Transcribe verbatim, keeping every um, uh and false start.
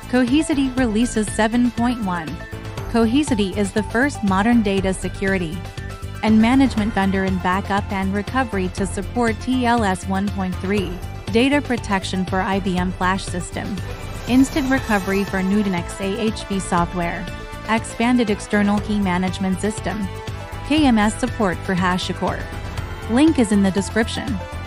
Cohesity releases seven point one. Cohesity is the first modern data security and management vendor in backup and recovery to support T L S one point three, data protection for I B M flash system, instant recovery for Nutanix A H V software, expanded external key management system, K M S support for HashiCorp. Link is in the description.